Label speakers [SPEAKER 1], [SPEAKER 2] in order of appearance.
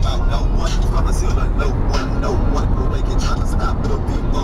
[SPEAKER 1] about no one. From a ceiling, no one will make it trying to stop. It'll be